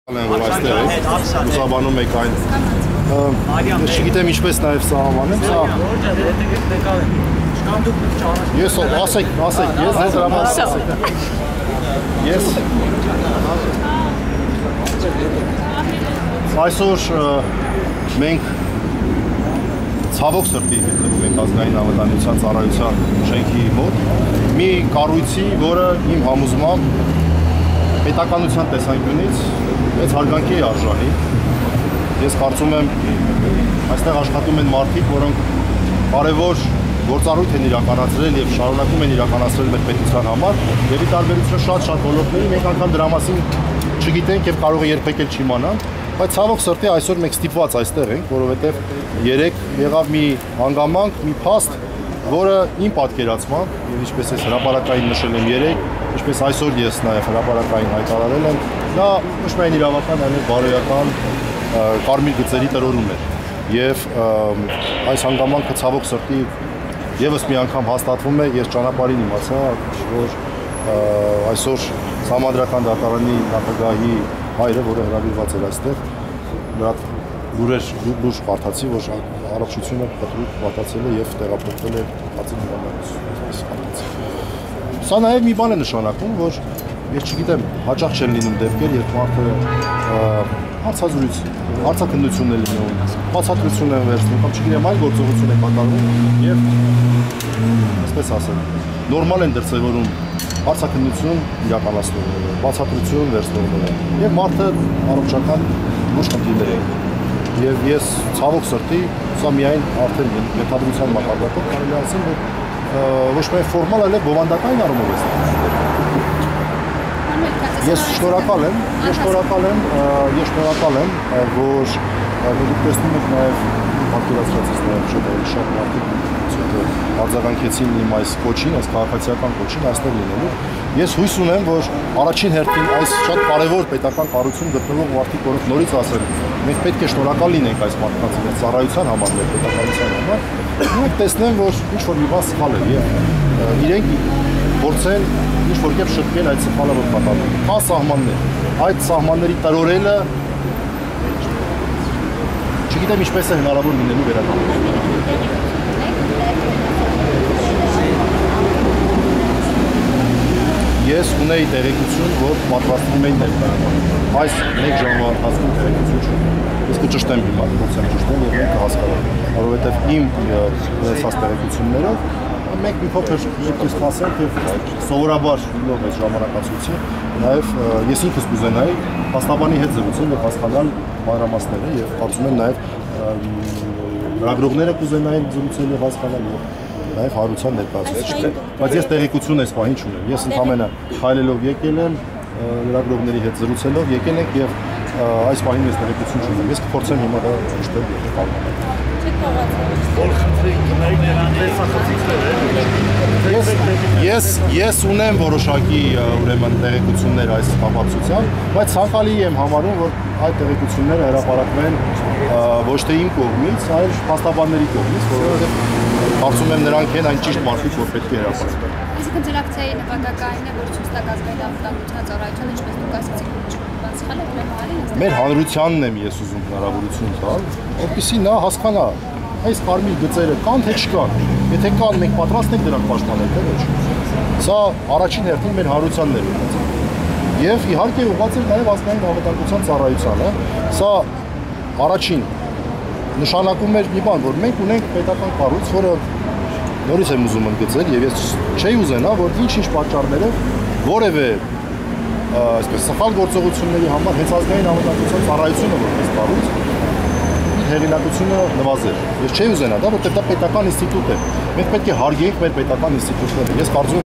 Որ այստեղ է, լուսաբանում եք այն, ես չգիտեմ ինչպես նաև սահմանեմ, ես ասեք, ես ձեզ հրամայում ասեք, ես այսօր մենք ցավոք սրտի գտնվում ենք ազգային անվտանգության ծառայության շենքի մոտ, մի կառույցի, որը իմ համոզմամբ պետականության տեսանկյունից մեծ հարգանքի է արժանի։ Ես կարծում եմ, այստեղ աշխատում են մարդիկ, որոնք կարևոր գործառույթ են իրականացրել եւ շարունակում են իրականացրել մեր պետության համար, եւ ի տարբերություն շատ ոլորտների մենք անգամ դրա մասին չգիտենք եւ կարող է երբեք էլ չիմանանք, բայց ցավոք սրտի այսօր մենք ստիպված այստեղ ենք, որովհետեւ երեք եղավ մի հանգամանք, մի փաստ, որը իմ պատկերացմամբ եւ ինչպես ես հրապարակային նշել եմ երեք, ինչպես այսօր ես նաև հրապարակային հայտարարել եմ, դա ոչ միայն իրավական, այլև բարոյական կարմիր գծերի տրորում էր։ Եվ այս հանգամանքը ցավոք սրտի եւս մի անգամ հաստատվում է, ես ճանապարհին իմացա, որ այսօր Սահմանադրական դատարանի նախագահի հայրը, որը հրավիրված էր այստեղ, նրա լուրջ կարդացի, որ առողջությունը կտրուկ վատացել է եւ տեղափոխվել է հացի նվիրատվություն։ Սա նաև մի բան է նշանակում, որ ես չգիտեմ, հաճախ չեն լինում դեպքեր, երբ մարդը հարցազրույց, հարցաքննություն է լինում, բացատրություն են վերցնում, կամ չգիտեմ, այլ գործողություն է կատարվում եւ այսպես ասեմ, նորմալ են դրսևորում հարցաքննություն իրականացնողները, բացատրություն վերցնողները եւ մարդը առողջական ոչ խնդիրներ է։ Եվ ես ցավոք սրտի, սա միայն արդեն ենթադրության մակարդակով կարելի ասել, որ ոչ միայն ֆորմալ, այլև բովանդակային առումով է։ Ես շնորհակալ եմ, որ դուք տեսնում եք նաև պատկերացրածից նաև շատ մարդիկ արձագանքեցին իմ այս կոչին, այս քաղաքացիական կոչին այստեղ լինելու։ Ես հույս ունեմ, որ առաջին հերթին այս շատ կարևոր պետական կառույցում գտնվող մարդիկ, որոնք նորից ասել, մենք պետք է շնորհակալ լինենք այս մարդկանց ծառայության համար, մեր պետականության համար, մենք տեսնեն, որ ինչ-որ մի բան սխալ է եւ իրենք փորձեն ինչ-որ կերպ շտկել այդ սխալը, որ կատարվում է։ Կան սահմաններ, այդ սահմանների տրորելը չգիտեմ ինչպես է հնարավոր լինելու վերականգնելու։ Ես ունեի տեղեկություն, որ պատրաստվում էին ներկայանալ։ Այս մեկ ժամվա ընթացքում տեղեկություն չունեմ։ Ես կճշտեմ հիմա, փորձեմ ճշտել եւ մենք կհասկանանք, որովհետեւ իմ ունեցած տեղեկություններով մենք մի փոքր ճիշտ ասենք եւ սովորաբար լինող այս ժամանակացույցի նաեւ ես ինքս կուզենայի փաստաբանի հետ զրուցել եւ հասկանալ մանրամասները եւ կարծում եմ նաեւ լրագրողները կուզենային զրուցել եւ հասկանալ եւ նաև հարության ներկայացուցիչ, բայց ես տեղեկություն այս պահին չունեմ։ Ես ընդհանրապես քայլելով եկել եմ, լրագրողների հետ զրուցելով եկել ենք եւ այս պահին ես տեղեկություն չունեմ։ Ես կփորձեմ հիմա դա ճշտել եւ կապել։ Ես ունեմ որոշակի ուրեմն տեղեկություններ այս կապակցությամբ, բայց ցանկալի եմ համարում, որ այդ տեղեկությունները հրապարակվեն ոչ թե իմ կողմից, այլ փաստաբանների կողմից, որովհետեւ կարծում եմ նրանք են այն ճիշտ մարդիկ, որ պետք է հրապարակվեն։ Այսինքն ձեր ակցիայի նպատակը այն է, որ ցույց տա ազգային անվտանգության ծառայությունը, ինչպես դուք ասացիք, բան սխալ է դրա համար։ Մեր հանրությանն եմ ես ուզում հնարավորություն տալ, որպեսզի նա հասկանա, այս կարմիր գծերը կան թե չկան։ Եթե կան, մենք պատրաստ ենք դրանք պաշտպանել, թե ոչ։ Սա առաջին հերթին մեր հանրությանն է ուղղված։ Եվ իհարկե ուղղված է նաև ազգային անվտանգության ծառայությանը։ Սա առաջին նշանակում էր մի բան, որ մենք ունենք պետական կառույց, որը նորից եմ ուզում ընդգծել եւ ես չէի ուզենա, որ ինչ-ինչ պատճառներով որևէ այսպես սխալ գործողությունների համար հենց ազգային անվտանգության ծառայությունը որպես կառույց հեղինակությունը նվազեր։ Ես չէի ուզենա դա, որտեղ դա պետական ինստիտուտ է։ Մենք պետք է հարգենք մեր պետական ինստիտուտները։ Ես կարծում